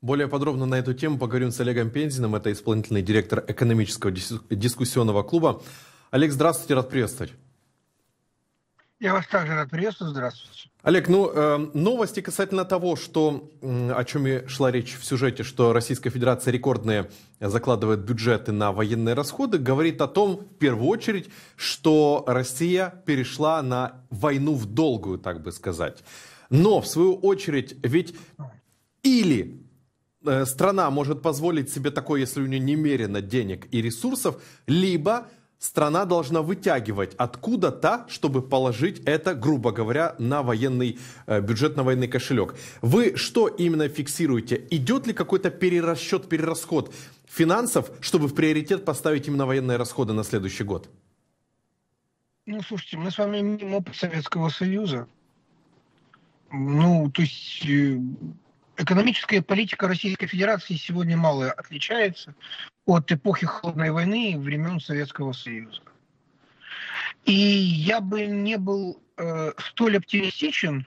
Более подробно на эту тему поговорим с Олегом Пензиным, это исполнительный директор экономического дискуссионного клуба. Олег, здравствуйте, рад приветствовать. Я вас также рад приветствовать, здравствуйте. Олег, новости касательно того, о чем и шла речь в сюжете, что Российская Федерация рекордные закладывает бюджеты на военные расходы, говорит о том, в первую очередь, что Россия перешла на войну в долгую, так бы сказать. Но, в свою очередь, ведь или страна может позволить себе такое, если у нее немерено денег и ресурсов, либо страна должна вытягивать откуда-то, чтобы положить это, грубо говоря, на военный бюджет, на военный кошелек. Вы что именно фиксируете? Идет ли какой-то перерасчет, перерасход финансов, чтобы в приоритет поставить именно военные расходы на следующий год? Ну, слушайте, мы с вами имеем опыт Советского Союза. То есть экономическая политика Российской Федерации сегодня мало отличается от эпохи Холодной войны и времен Советского Союза. И я бы не был столь оптимистичен,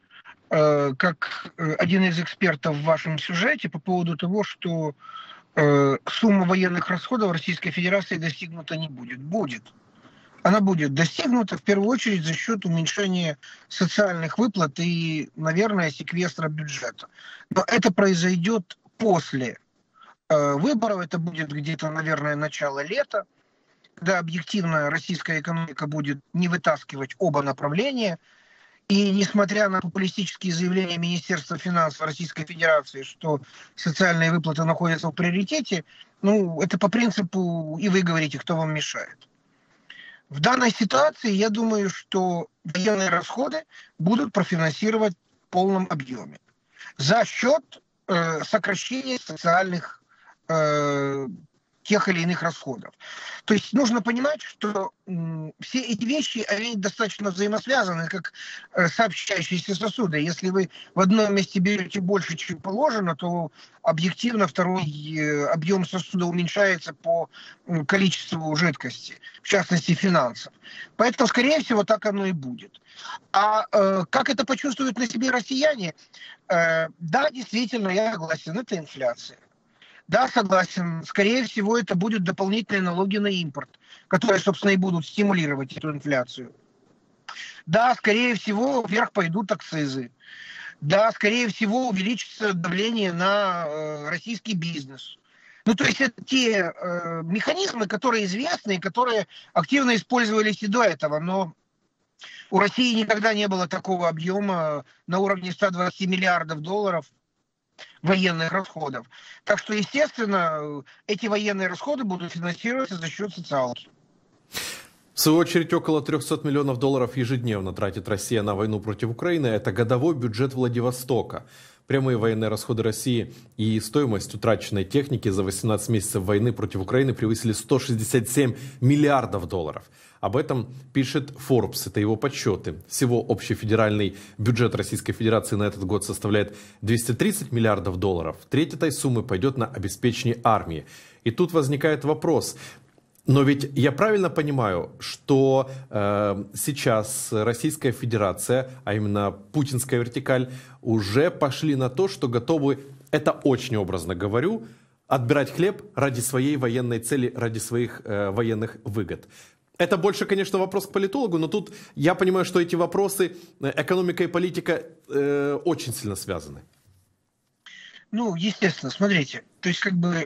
как один из экспертов в вашем сюжете по поводу того, что сумма военных расходов Российской Федерации достигнута не будет. Будет. Она будет достигнута в первую очередь за счет уменьшения социальных выплат и, наверное, секвестра бюджета. Но это произойдет после выборов, это будет где-то, наверное, начало лета, когда объективно российская экономика будет не вытаскивать оба направления. И несмотря на популистические заявления Министерства финансов Российской Федерации, что социальные выплаты находятся в приоритете, это по принципу, и вы говорите, кто вам мешает. В данной ситуации я думаю, что военные расходы будут профинансировать в полном объеме за счет сокращения социальных тех или иных расходов. То есть нужно понимать, что все эти вещи, они достаточно взаимосвязаны, как сообщающиеся сосуды. Если вы в одном месте берете больше, чем положено, то объективно второй объем сосуда уменьшается по количеству жидкости, в частности финансов. Поэтому, скорее всего, так оно и будет. А как это почувствуют на себе россияне? Да, действительно, я согласен, это инфляция. Да, согласен. Скорее всего, это будут дополнительные налоги на импорт, которые, собственно, и будут стимулировать эту инфляцию. Да, скорее всего, вверх пойдут акцизы. Да, скорее всего, увеличится давление на российский бизнес. То есть это те механизмы, которые известны, которые активно использовались и до этого. Но у России никогда не было такого объема на уровне 120 миллиардов долларов военных расходов. Так что, естественно, эти военные расходы будут финансироваться за счет социалки. В свою очередь, около 300 миллионов долларов ежедневно тратит Россия на войну против Украины. Это годовой бюджет Владивостока. Прямые военные расходы России и стоимость утраченной техники за 18 месяцев войны против Украины превысили 167 миллиардов долларов. Об этом пишет Forbes, это его подсчеты. Всего общий федеральный бюджет Российской Федерации на этот год составляет 230 миллиардов долларов. Треть этой суммы пойдет на обеспечение армии. И тут возникает вопрос. Но ведь я правильно понимаю, что сейчас Российская Федерация, а именно путинская вертикаль, уже пошли на то, что готовы, это очень образно говорю, отбирать хлеб ради своей военной цели, ради своих военных выгод. Это больше, конечно, вопрос к политологу, но тут я понимаю, что эти вопросы, экономика и политика, очень сильно связаны. Естественно, смотрите, то есть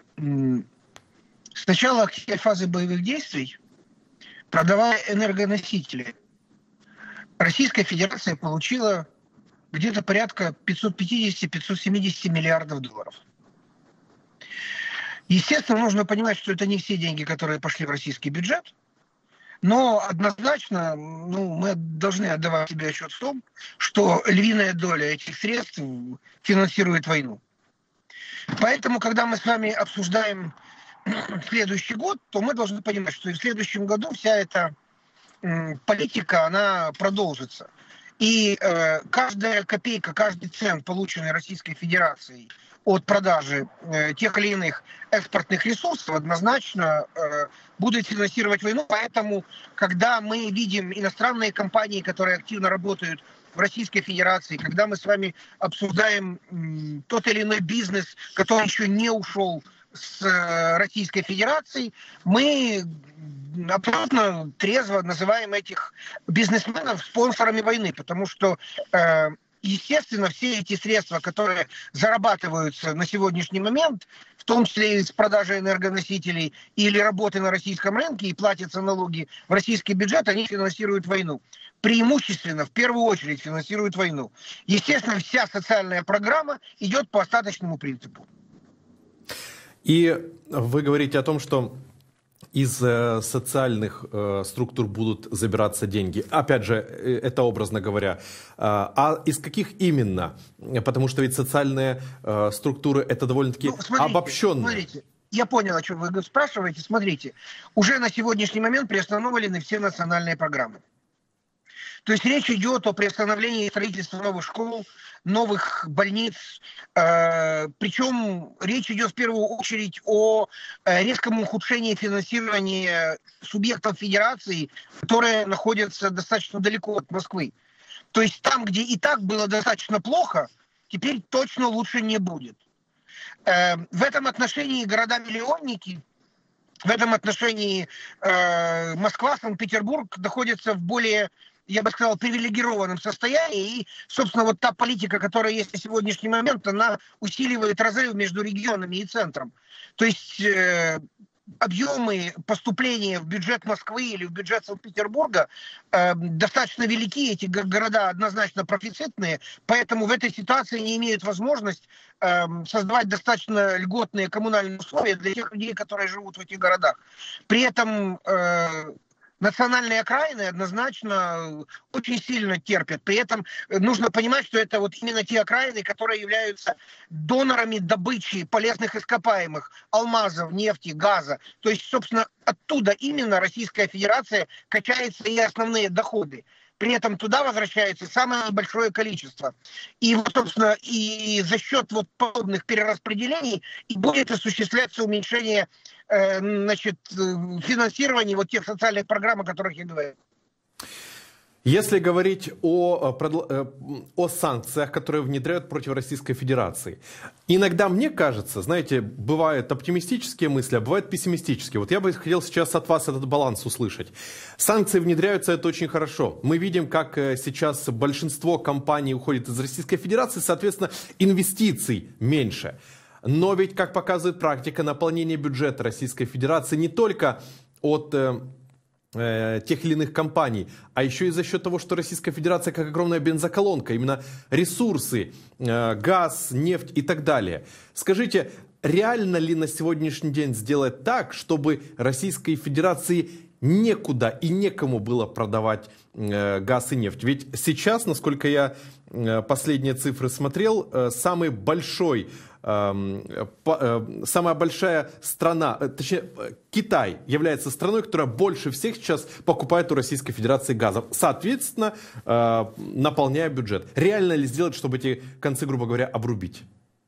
с начала активной фазы боевых действий, продавая энергоносители, Российская Федерация получила где-то порядка 550-570 миллиардов долларов. Естественно, нужно понимать, что это не все деньги, которые пошли в российский бюджет, но однозначно мы должны отдавать себе отчет в том, что львиная доля этих средств финансирует войну. Поэтому, когда мы с вами обсуждаем следующий год, то мы должны понимать, что и в следующем году вся эта политика, она продолжится. И каждая копейка, каждый цент, полученный Российской Федерацией от продажи тех или иных экспортных ресурсов, однозначно будут финансировать войну. Поэтому, когда мы видим иностранные компании, которые активно работают в Российской Федерации, когда мы с вами обсуждаем тот или иной бизнес, который еще не ушел с Российской Федерацией, мы абсолютно трезво называем этих бизнесменов спонсорами войны, потому что естественно, все эти средства, которые зарабатываются на сегодняшний момент, в том числе из продажи энергоносителей или работы на российском рынке и платятся налоги в российский бюджет, они финансируют войну. Преимущественно, в первую очередь, финансируют войну. Естественно, вся социальная программа идет по остаточному принципу. И вы говорите о том, что из социальных структур будут забираться деньги. Опять же, это образно говоря. А из каких именно? Потому что ведь социальные структуры это довольно-таки обобщенные. Смотрите, я понял, о чем вы спрашиваете. Смотрите, уже на сегодняшний момент приостановлены все национальные программы. То есть речь идет о приостановлении строительства новых школ, новых больниц. Причем речь идет в первую очередь о резком ухудшении финансирования субъектов федерации, которые находятся достаточно далеко от Москвы. То есть там, где и так было достаточно плохо, теперь точно лучше не будет. В этом отношении города-миллионники, в этом отношении Москва, Санкт-Петербург находятся в более, я бы сказал, привилегированном состоянии. И, собственно, вот та политика, которая есть на сегодняшний момент, она усиливает разрыв между регионами и центром. То есть объемы поступления в бюджет Москвы или в бюджет Санкт-Петербурга достаточно велики, эти города однозначно профицитные, поэтому в этой ситуации не имеют возможность создавать достаточно льготные коммунальные условия для тех людей, которые живут в этих городах. При этом национальные окраины однозначно очень сильно терпят. При этом нужно понимать, что это вот именно те окраины, которые являются донорами добычи полезных ископаемых, алмазов, нефти, газа. То есть, собственно, оттуда именно Российская Федерация качает свои основные доходы. При этом туда возвращается самое большое количество. И, вот, собственно, и за счет вот подобных перераспределений и будет осуществляться уменьшение финансирования вот тех социальных программ, о которых я говорю. Если говорить о санкциях, которые внедряют против Российской Федерации, иногда мне кажется, знаете, бывают оптимистические мысли, а бывают пессимистические. Вот я бы хотел сейчас от вас этот баланс услышать. Санкции внедряются, это очень хорошо. Мы видим, как сейчас большинство компаний уходит из Российской Федерации, соответственно, инвестиций меньше. Но ведь, как показывает практика, наполнение бюджета Российской Федерации не только от тех или иных компаний, а еще и за счет того, что Российская Федерация как огромная бензоколонка, именно ресурсы, газ, нефть и так далее. Скажите, реально ли на сегодняшний день сделать так, чтобы Российской Федерации некуда и некому было продавать газ и нефть? Ведь сейчас, насколько я последние цифры смотрел, самая большая страна, точнее Китай, является страной, которая больше всех сейчас покупает у Российской Федерации газа, соответственно, наполняя бюджет. Реально ли сделать, чтобы эти концы, грубо говоря, обрубить?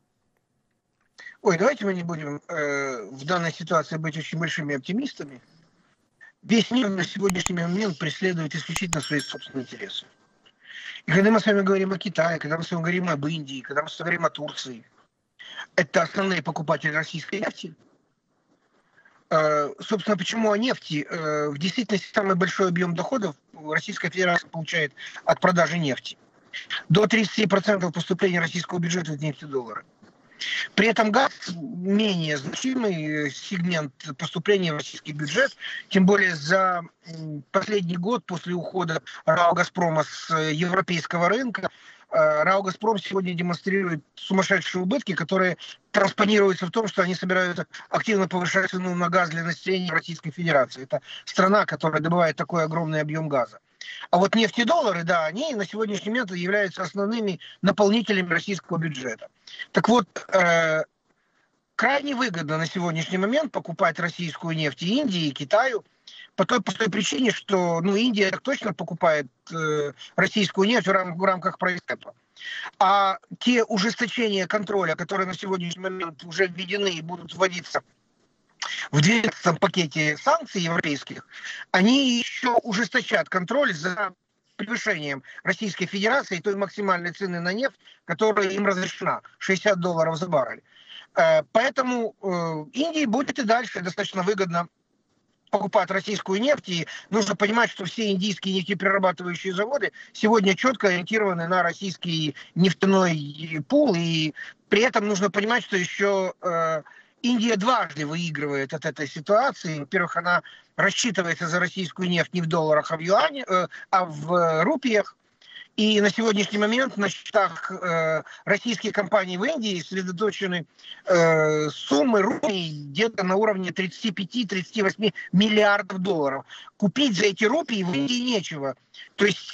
Ой, давайте мы не будем в данной ситуации быть очень большими оптимистами. Весь мир на сегодняшний момент преследует исключительно свои собственные интересы. И когда мы с вами говорим о Китае, когда мы с вами говорим об Индии, когда мы с вами говорим о Турции, это основные покупатели российской нефти. Собственно, почему о нефти? В действительности самый большой объем доходов Российская Федерация получает от продажи нефти. До 30% поступления российского бюджета в нефтедоллары. При этом газ менее значимый сегмент поступления в российский бюджет, тем более за последний год после ухода РАО «Газпрома» с европейского рынка. РАО «Газпром» сегодня демонстрирует сумасшедшие убытки, которые транспонируются в том, что они собираются активно повышать цену на газ для населения Российской Федерации. Это страна, которая добывает такой огромный объем газа. А вот нефтедоллары, да, они на сегодняшний момент являются основными наполнителями российского бюджета. Так вот, крайне выгодно на сегодняшний момент покупать российскую нефть и Индии, и Китаю, по той простой причине, что Индия так точно покупает российскую нефть в рамках проекта. А те ужесточения контроля, которые на сегодняшний момент уже введены и будут вводиться в 12-м пакете санкций европейских, они еще ужесточат контроль за превышением Российской Федерации той максимальной цены на нефть, которая им разрешена, $60 за баррель. Поэтому Индии будет и дальше достаточно выгодно покупать российскую нефть, и нужно понимать, что все индийские нефтеперерабатывающие заводы сегодня четко ориентированы на российский нефтяной пул, и при этом нужно понимать, что еще Индия дважды выигрывает от этой ситуации. Во-первых, она рассчитывается за российскую нефть не в долларах, а в юане, а в рупиях. И на сегодняшний момент на счетах российских компаний в Индии сосредоточены суммы рупий где-то на уровне 35-38 миллиардов долларов. Купить за эти рупии в Индии нечего. То есть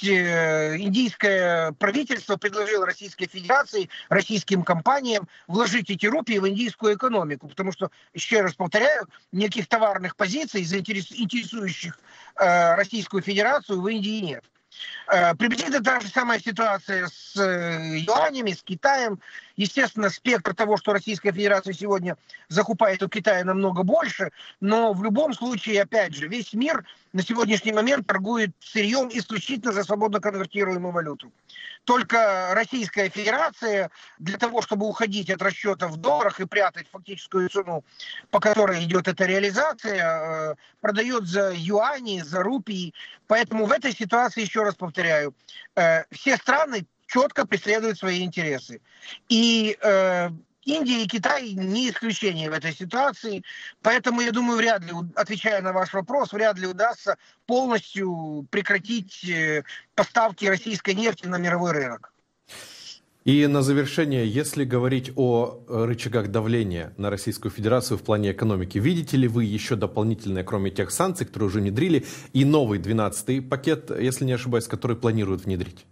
индийское правительство предложило Российской Федерации, российским компаниям вложить эти рупии в индийскую экономику. Потому что, еще раз повторяю, никаких товарных позиций, интересующих Российскую Федерацию, в Индии нет. Приблизительно та же самая ситуация с юанями, с Китаем. Естественно, спектр того, что Российская Федерация сегодня закупает у Китая, намного больше. Но в любом случае, опять же, весь мир на сегодняшний момент торгует сырьем исключительно за свободно конвертируемую валюту. Только Российская Федерация для того, чтобы уходить от расчета в долларах и прятать фактическую цену, по которой идет эта реализация, продает за юани, за рупии. Поэтому в этой ситуации, еще раз повторяю, все страны четко преследуют свои интересы. И Индия и Китай не исключение в этой ситуации. Поэтому, я думаю, вряд ли, отвечая на ваш вопрос, вряд ли удастся полностью прекратить поставки российской нефти на мировой рынок. И на завершение, если говорить о рычагах давления на Российскую Федерацию в плане экономики, видите ли вы еще дополнительные, кроме тех санкций, которые уже внедрили, и новый 12-й пакет, если не ошибаюсь, который планируют внедрить?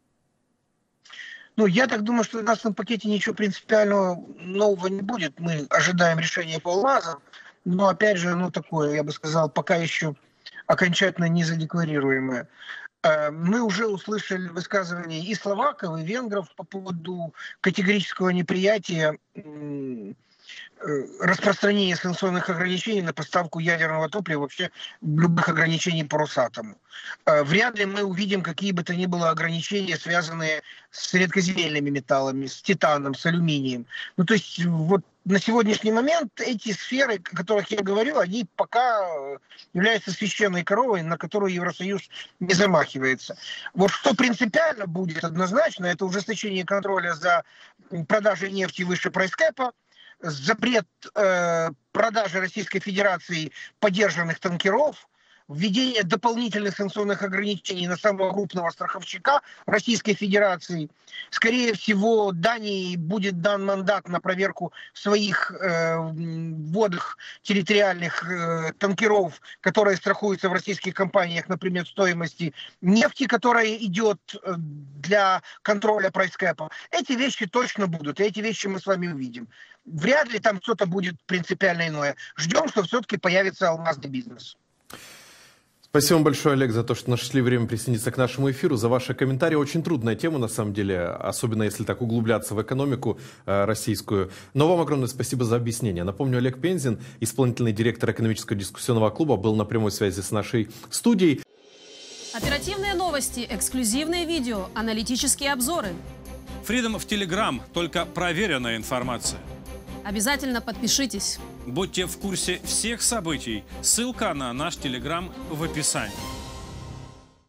Ну, я так думаю, что в 12-м пакете ничего принципиального нового не будет. Мы ожидаем решения по алмазам, но, опять же, такое, я бы сказал, пока еще окончательно не задекларируемое. Мы уже услышали высказывания и словаков, и венгров по поводу категорического неприятия распространения санкционных ограничений на поставку ядерного топлива, вообще любых ограничений по Росатому. Вряд ли мы увидим какие бы то ни было ограничения, связанные с редкоземельными металлами, с титаном, с алюминием. То есть вот на сегодняшний момент эти сферы, о которых я говорю, они пока являются священной коровой, на которую Евросоюз не замахивается. Вот что принципиально будет однозначно, это ужесточение контроля за продажей нефти выше прайскэпа, запрет продажи Российской Федерации подержанных танкеров, введение дополнительных санкционных ограничений на самого крупного страховщика Российской Федерации. Скорее всего, Дании будет дан мандат на проверку своих водных территориальных танкеров, которые страхуются в российских компаниях, например, стоимости нефти, которая идет для контроля прайскэпа. Эти вещи точно будут, и эти вещи мы с вами увидим. Вряд ли там что-то будет принципиально иное. Ждем, что все-таки появится алмазный бизнес. Спасибо вам большое, Олег, за то, что нашли время присоединиться к нашему эфиру, за ваши комментарии. Очень трудная тема, на самом деле, особенно если так углубляться в экономику российскую. Но вам огромное спасибо за объяснение. Напомню, Олег Пензин, исполнительный директор экономического дискуссионного клуба, был на прямой связи с нашей студией. Оперативные новости, эксклюзивные видео, аналитические обзоры. Freedom в Telegram, только проверенная информация. Обязательно подпишитесь. Будьте в курсе всех событий. Ссылка на наш Telegram в описании.